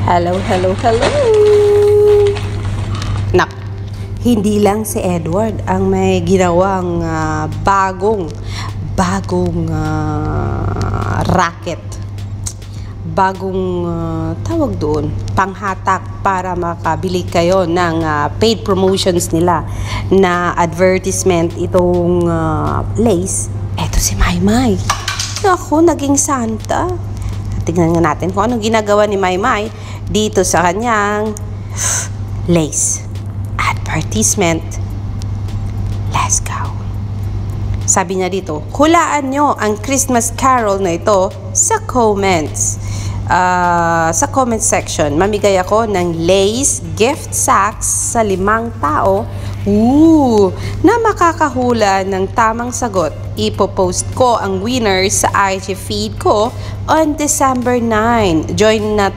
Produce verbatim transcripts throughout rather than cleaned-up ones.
Hello, hello, hello! Nak, hindi lang si Edward ang may ginawang uh, bagong, bagong uh, racket. Bagong uh, tawag doon, panghatak para makabili kayo ng uh, paid promotions nila na advertisement itong uh, Lays. Eto si Maymay. Ako, naging Santa. Tingnan nga natin kung anong ginagawa ni Maymay dito sa kanyang Lays advertisement. Let's go. Sabi niya dito, hulaan nyo ang Christmas Carol na ito sa comments. Uh, sa comment section, mamigay ako ng Lays gift sacks sa limang tao Ooh, na makakahula ng tamang sagot. Ipopost ko ang winner sa I G feed ko on December ninth. Join na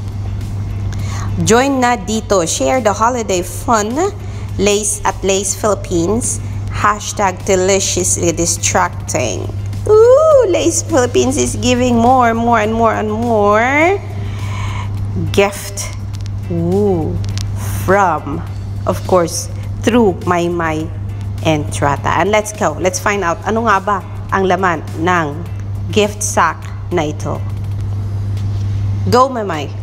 Join na dito. Share the holiday fun. Lays at Lays Philippines. Hashtag deliciously distracting. Ooh, Lays Philippines is giving more, more, and more, and more gift. Ooh, from, of course, through Maymay and Trata. And let's go. Let's find out ano nga ba ang laman ng gift sack na ito. Go, Maymay.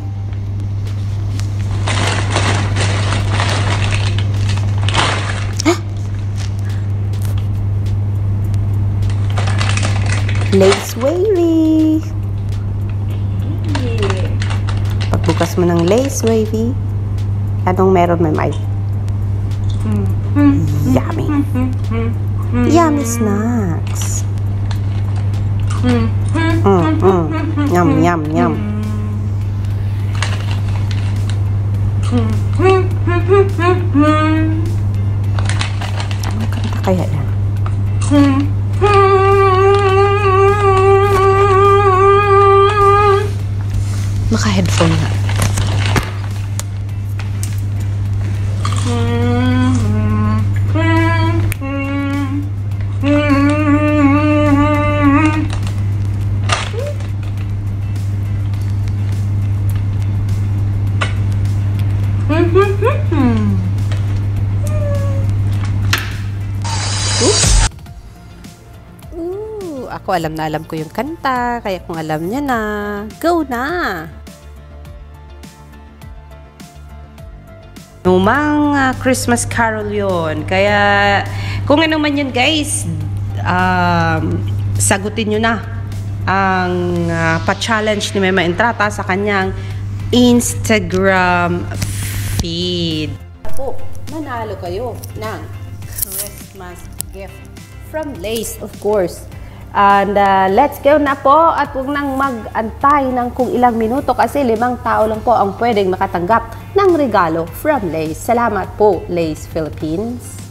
Lays wavy. Pagbukas mo ng Lays wavy, anong meron, Maymay? Yummy. Yummy snacks. Mm, mm. Yum, yum, yum. Anong kanta kaya yan? Maka-headphone nga. Ooh, ako alam na alam ko yung kanta, kaya kung alam niya na, go na! Numang uh, Christmas Carol yun. Kaya, kung ano man yun guys, um, sagutin nyo na ang uh, pa-challenge ni Maymay and Trata sa kanyang Instagram feed. Po, manalo kayo ng Christmas gift from Lays, of course. And uh, let's go na po at huwag nang mag-antay ng kung ilang minuto kasi limang tao lang po ang pwedeng makatanggap ng regalo from Lays. Salamat po, Lays Philippines.